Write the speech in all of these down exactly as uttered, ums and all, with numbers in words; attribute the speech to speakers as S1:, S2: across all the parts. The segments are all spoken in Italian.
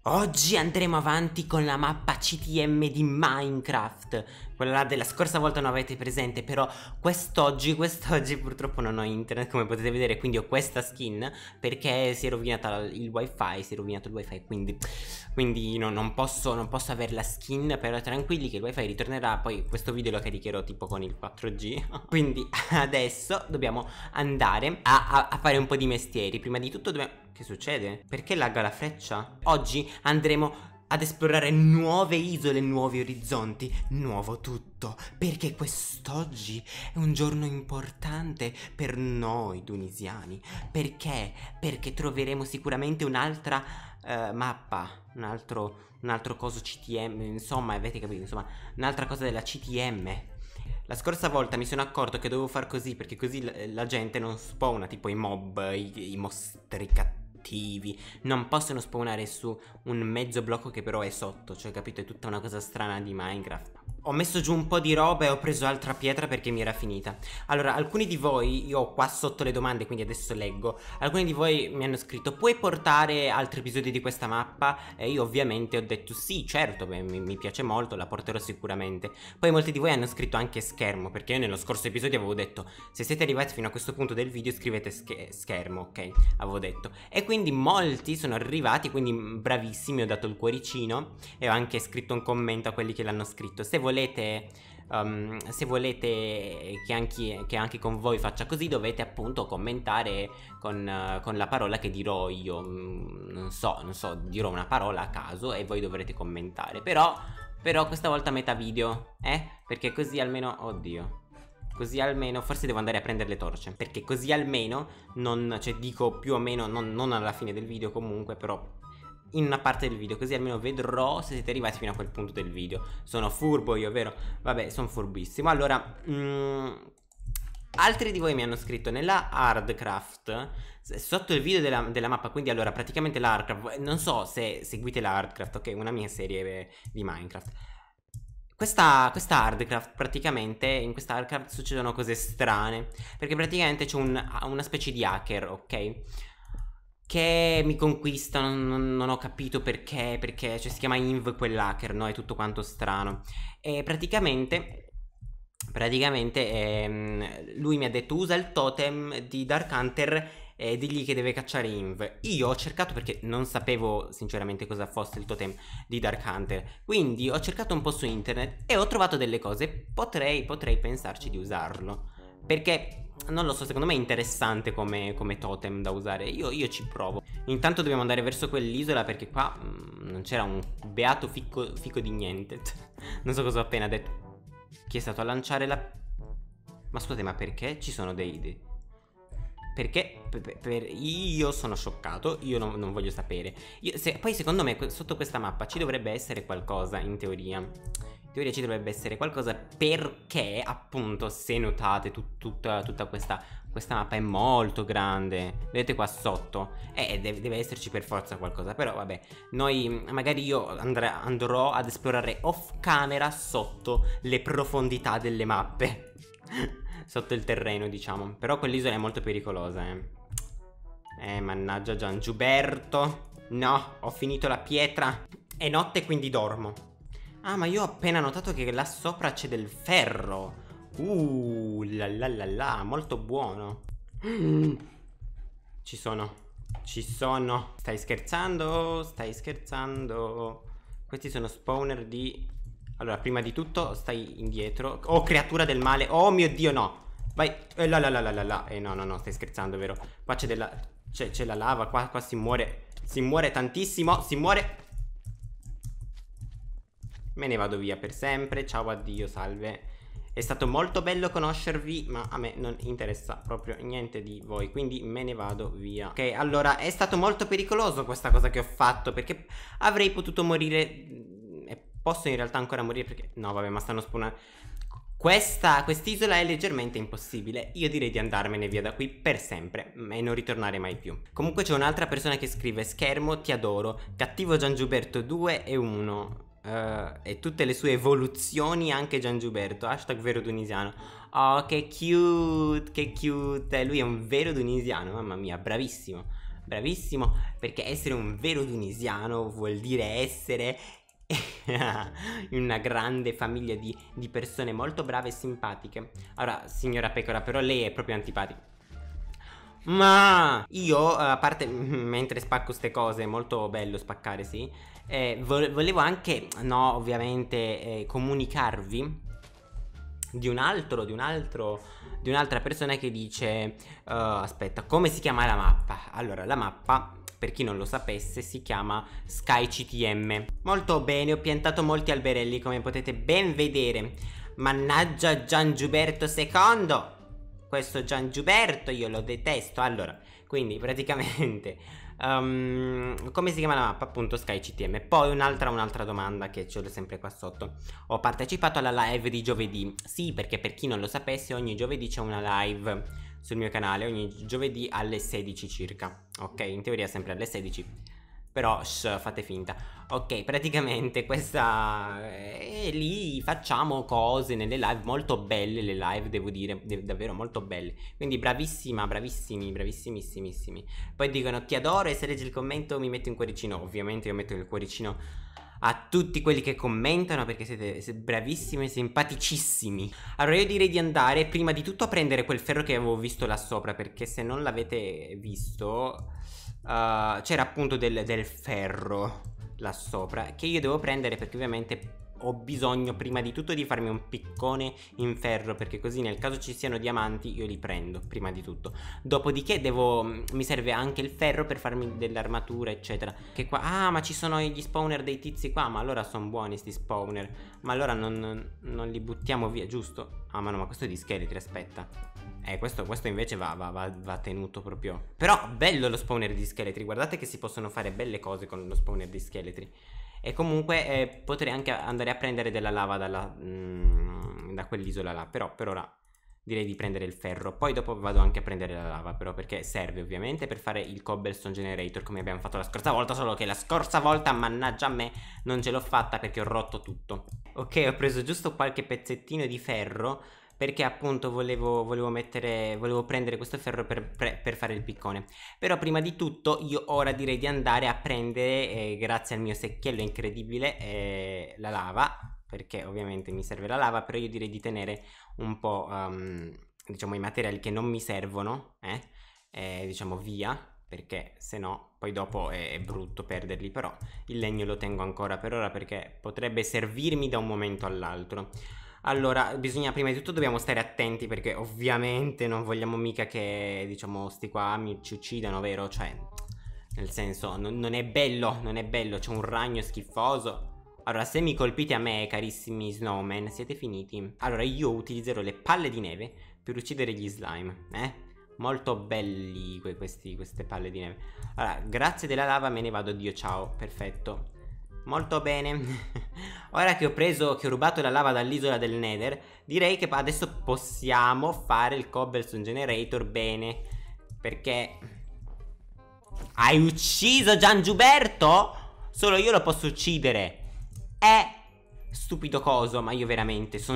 S1: Oggi andremo avanti con la mappa C T M di Minecraft. Quella della scorsa volta non avete presente, però quest'oggi, quest'oggi purtroppo non ho internet, come potete vedere, quindi ho questa skin perché si è rovinata il wifi, si è rovinato il wifi, quindi, quindi no, non, posso, non posso avere la skin, però tranquilli che il wifi ritornerà, poi questo video lo caricherò tipo con il quattro G. Quindi adesso dobbiamo andare a, a, a fare un po' di mestieri. Prima di tutto dobbiamo... Che succede? Perché lagga la freccia? Oggi andremo ad esplorare nuove isole, nuovi orizzonti, nuovo tutto, perché quest'oggi è un giorno importante per noi tunisiani. Perché? Perché troveremo sicuramente un'altra uh, mappa, un altro, un altro coso C T M, insomma, avete capito, insomma, un'altra cosa della C T M. La scorsa volta mi sono accorto che dovevo far così, perché così la, la gente non spawna tipo i mob, i, i mostri cattivi. Non possono spawnare su un mezzo blocco che però è sotto, cioè capito, è tutta una cosa strana di Minecraft. Ho messo giù un po' di roba e ho preso altra pietra perché mi era finita. Allora, alcuni di voi, io ho qua sotto le domande, quindi adesso leggo. Alcuni di voi mi hanno scritto: puoi portare altri episodi di questa mappa? E io ovviamente ho detto sì, certo, beh, mi, mi piace molto, la porterò sicuramente. Poi molti di voi hanno scritto anche schermo, perché io nello scorso episodio avevo detto: se siete arrivati fino a questo punto del video scrivete sch schermo, ok? Avevo detto. E quindi molti sono arrivati, quindi bravissimi, ho dato il cuoricino e ho anche scritto un commento a quelli che l'hanno scritto. Se volete volete um, se volete che anche, che anche con voi faccia così, dovete appunto commentare con, uh, con la parola che dirò io. mm, non so, non so, dirò una parola a caso e voi dovrete commentare. Però, però questa volta metà video, eh? Perché così almeno, oddio, così almeno, forse devo andare a prendere le torce, perché così almeno non, cioè dico più o meno, non, non alla fine del video comunque, però in una parte del video, così almeno vedrò se siete arrivati fino a quel punto del video. Sono furbo io, vero? Vabbè, sono furbissimo. Allora, mm, altri di voi mi hanno scritto nella Hardcraft, sotto il video della, della mappa, quindi allora praticamente la Hardcraft, non so se seguite la Hardcraft, ok? Una mia serie di Minecraft. Questa, questa Hardcraft, praticamente, in questa Hardcraft succedono cose strane, perché praticamente c'è un, una specie di hacker, ok? Che mi conquista, non, non, non ho capito perché, perché cioè, si chiama Inv quell'hacker, no? È tutto quanto strano. E praticamente, praticamente ehm, lui mi ha detto: usa il totem di Dark Hunter e digli che deve cacciare Inv. Io ho cercato, perché non sapevo sinceramente cosa fosse il totem di Dark Hunter, quindi ho cercato un po' su internet e ho trovato delle cose. Potrei, potrei pensarci di usarlo, perché non lo so, secondo me è interessante come, come totem da usare. Io, io ci provo. Intanto dobbiamo andare verso quell'isola, perché qua mm, non c'era un beato fico, fico di niente. Non so cosa ho appena detto. Chi è stato a lanciare la... Ma scusate, ma perché ci sono dei... dei... Perché? Per, per... Io sono scioccato. Io non, non voglio sapere. Io, se... Poi secondo me sotto questa mappa ci dovrebbe essere qualcosa, in teoria. In teoria ci dovrebbe essere qualcosa, perché appunto, se notate, tut, tutta, tutta questa, questa mappa è molto grande. Vedete qua sotto? E eh, deve, deve esserci per forza qualcosa. Però vabbè, noi magari io andrà, andrò ad esplorare off camera sotto le profondità delle mappe. Sotto il terreno, diciamo. Però quell'isola è molto pericolosa, eh. Eh, mannaggia Giangiuberto. No, ho finito la pietra. È notte, quindi dormo. Ah, ma io ho appena notato che là sopra c'è del ferro. Uh, la la la la, molto buono. Mm. Ci sono. Ci sono. Stai scherzando? Stai scherzando? Questi sono spawner di... Allora, prima di tutto stai indietro. Oh, creatura del male. Oh mio Dio, no. Vai. Eh, la la la la la la. Eh, no, no, no, stai scherzando, vero? Qua c'è della... C'è la lava, qua, qua si muore. Si muore tantissimo, si muore... Me ne vado via per sempre, ciao, addio, salve. È stato molto bello conoscervi, ma a me non interessa proprio niente di voi, quindi me ne vado via. Ok, allora, è stato molto pericoloso questa cosa che ho fatto, perché avrei potuto morire. E posso in realtà ancora morire perché... No, vabbè, ma stanno spawnando. Questa, quest'isola è leggermente impossibile. Io direi di andarmene via da qui per sempre e non ritornare mai più. Comunque c'è un'altra persona che scrive: schermo, ti adoro, cattivo Giangiuberto due e uno. Uh, e tutte le sue evoluzioni, anche Giangiuberto, hashtag vero tunisiano. Oh, che cute, che cute. Lui è un vero tunisiano, mamma mia, bravissimo. bravissimo, perché essere un vero tunisiano vuol dire essere in una grande famiglia di, di persone molto brave e simpatiche. Allora, signora Pecora, però lei è proprio antipatica. Ma io, a parte mentre spacco ste cose, molto bello spaccare, sì, eh, vo volevo anche, no, ovviamente, eh, comunicarvi di un altro, di un altro, di un'altra persona che dice, uh, aspetta, come si chiama la mappa? Allora, la mappa, per chi non lo sapesse, si chiama Sky C T M. Molto bene, ho piantato molti alberelli, come potete ben vedere. Mannaggia Giangiuberto secondo! Questo Giangiuberto io lo detesto. Allora, quindi praticamente um, come si chiama la mappa? Appunto Sky C T M. Poi un'altra un'altra domanda che ce l'ho sempre qua sotto. Ho partecipato alla live di giovedì. Sì, perché per chi non lo sapesse, ogni giovedì c'è una live sul mio canale, ogni giovedì alle sedici circa. Ok, in teoria sempre alle sedici, però shh, fate finta. Ok, praticamente questa eh, lì facciamo cose nelle live molto belle, le live devo dire, davvero molto belle. Quindi bravissima, bravissimi, bravissimissimissimi. Poi dicono ti adoro e se leggi il commento mi metti un cuoricino. Ovviamente io metto il cuoricino a tutti quelli che commentano, perché siete, siete bravissimi e simpaticissimi. Allora io direi di andare prima di tutto a prendere quel ferro che avevo visto là sopra, perché se non l'avete visto uh, c'era appunto del, del ferro là sopra che io devo prendere, perché ovviamente ho bisogno prima di tutto di farmi un piccone in ferro, perché così nel caso ci siano diamanti io li prendo prima di tutto. Dopodiché devo, mi serve anche il ferro per farmi dell'armatura eccetera. Che qua, ah ma ci sono gli spawner dei tizi qua, ma allora sono buoni sti spawner. Ma allora non, non li buttiamo via, giusto? Ah ma no, ma questo è di scheletri, aspetta. Eh questo, questo invece va, va, va, va tenuto proprio. Però bello lo spawner di scheletri, guardate che si possono fare belle cose con lo spawner di scheletri. E comunque eh, potrei anche andare a prendere della lava dalla, mm, da quell'isola là. Però per ora direi di prendere il ferro. Poi dopo vado anche a prendere la lava, però, perché serve ovviamente per fare il cobblestone generator, come abbiamo fatto la scorsa volta. Solo che la scorsa volta, mannaggia a me, non ce l'ho fatta perché ho rotto tutto. Ok, ho preso giusto qualche pezzettino di ferro, perché appunto volevo, volevo mettere, volevo prendere questo ferro per, per, per fare il piccone. Però prima di tutto io ora direi di andare a prendere, eh, grazie al mio secchiello incredibile, eh, la lava, perché ovviamente mi serve la lava. Però io direi di tenere un po', um, diciamo, i materiali che non mi servono, eh, eh, diciamo via, perché se no poi dopo è, è brutto perderli. Però il legno lo tengo ancora per ora, perché potrebbe servirmi da un momento all'altro. Allora, bisogna, prima di tutto dobbiamo stare attenti, perché ovviamente non vogliamo mica che, diciamo, sti qua mi ci uccidano, vero? Cioè, nel senso, non, non è bello, non è bello, c'è un ragno schifoso. Allora, se mi colpite a me, carissimi snowman, siete finiti. Allora, io utilizzerò le palle di neve per uccidere gli slime, eh? Molto belli que questi, queste palle di neve. Allora, grazie della lava me ne vado, addio, ciao, perfetto. Molto bene. Ora che ho preso, che ho rubato la lava dall'isola del Nether, direi che adesso possiamo fare il cobblestone generator bene. Perché hai ucciso Giangiuberto? Solo io lo posso uccidere. Eh, stupido coso, ma io veramente sono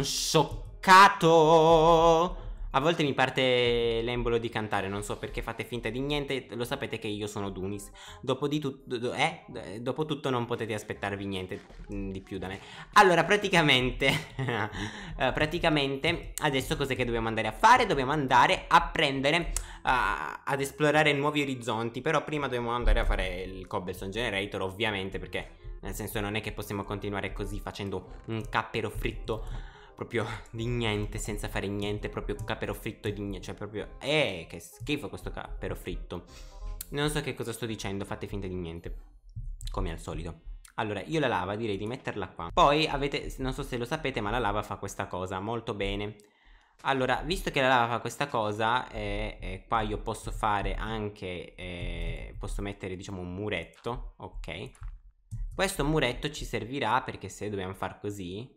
S1: scioccato. A volte mi parte l'embolo di cantare, non so perché fate finta di niente, lo sapete che io sono Dunis. Dopo di tutto, eh, dopo tutto non potete aspettarvi niente di più da me. Allora, praticamente, uh, praticamente, adesso cos'è che dobbiamo andare a fare? Dobbiamo andare a prendere, uh, ad esplorare nuovi orizzonti. Però prima dobbiamo andare a fare il cobblestone generator, ovviamente, perché nel senso non è che possiamo continuare così facendo un cappero fritto proprio di niente, senza fare niente, proprio capero fritto di niente, cioè proprio, eh, che schifo questo capero fritto. Non so che cosa sto dicendo, fate finta di niente, come al solito. Allora, io la lava direi di metterla qua. Poi avete, non so se lo sapete, ma la lava fa questa cosa, molto bene. Allora, visto che la lava fa questa cosa, eh, eh, qua io posso fare anche, eh, posso mettere, diciamo, un muretto, ok? Questo muretto ci servirà, perché se dobbiamo far così,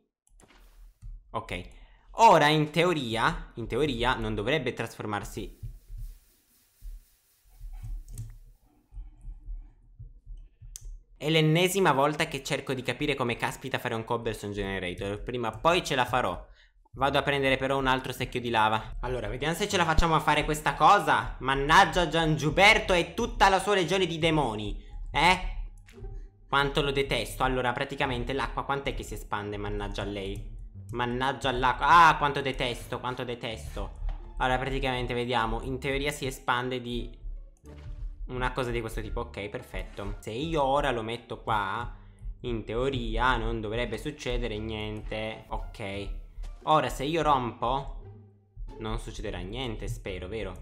S1: ok, ora in teoria, in teoria non dovrebbe trasformarsi. È l'ennesima volta che cerco di capire come caspita fare un cobblestone generator. Prima o poi ce la farò. Vado a prendere però un altro secchio di lava. Allora, vediamo se ce la facciamo a fare questa cosa. Mannaggia Giangiuberto e tutta la sua legione di demoni. Eh? Quanto lo detesto. Allora, praticamente l'acqua quant'è che si espande? Mannaggia a lei. Mannaggia all'acqua. Ah, quanto detesto, quanto detesto. Allora, praticamente, vediamo. In teoria si espande di una cosa di questo tipo. Ok, perfetto. Se io ora lo metto qua, in teoria non dovrebbe succedere niente. Ok. Ora, se io rompo, non succederà niente, spero, vero?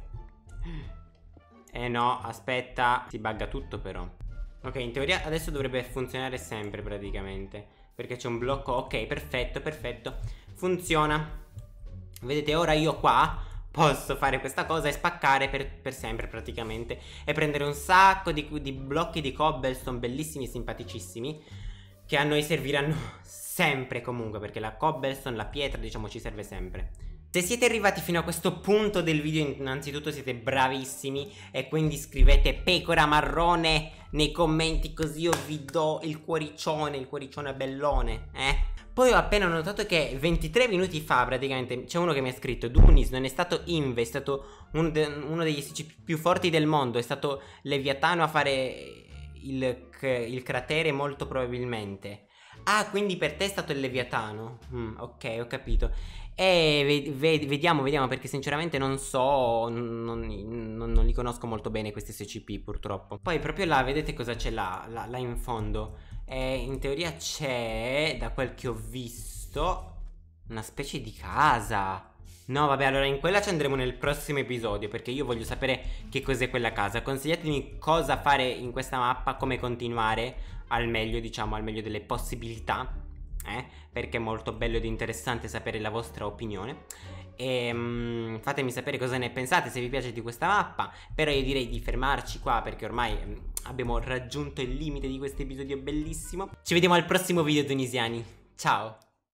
S1: Eh no, aspetta. Si bugga tutto però. Ok, in teoria adesso dovrebbe funzionare sempre praticamente, perché c'è un blocco. Ok, perfetto, perfetto. Funziona. Vedete, ora io qua posso fare questa cosa e spaccare per, per sempre praticamente, e prendere un sacco di, di blocchi di cobblestone bellissimi e simpaticissimi, che a noi serviranno sempre comunque, perché la cobblestone, la pietra, diciamo, ci serve sempre. Se siete arrivati fino a questo punto del video, innanzitutto siete bravissimi, e quindi scrivete pecora marrone nei commenti, così io vi do il cuoricione, il cuoricione bellone, eh? Poi ho appena notato che ventitré minuti fa praticamente c'è uno che mi ha scritto: Dunis non è stato Inve, è stato uno, de uno degli S C P più forti del mondo, è stato Leviatano a fare il, il cratere molto probabilmente. Ah, quindi per te è stato il Leviatano. mm, Ok, ho capito. E ve ve vediamo, vediamo, perché sinceramente non so, non, non, non li conosco molto bene questi S C P purtroppo. Poi proprio là, vedete cosa c'è là, là, là in fondo? E in teoria c'è, da quel che ho visto, una specie di casa. No, vabbè, allora in quella ci andremo nel prossimo episodio, perché io voglio sapere che cos'è quella casa. Consigliatemi cosa fare in questa mappa, come continuare al meglio, diciamo, al meglio delle possibilità, eh? Perché è molto bello ed interessante sapere la vostra opinione. E um, fatemi sapere cosa ne pensate, se vi piace di questa mappa. Però io direi di fermarci qua, perché ormai um, abbiamo raggiunto il limite di questo episodio bellissimo. Ci vediamo al prossimo video, tunisiani. Ciao.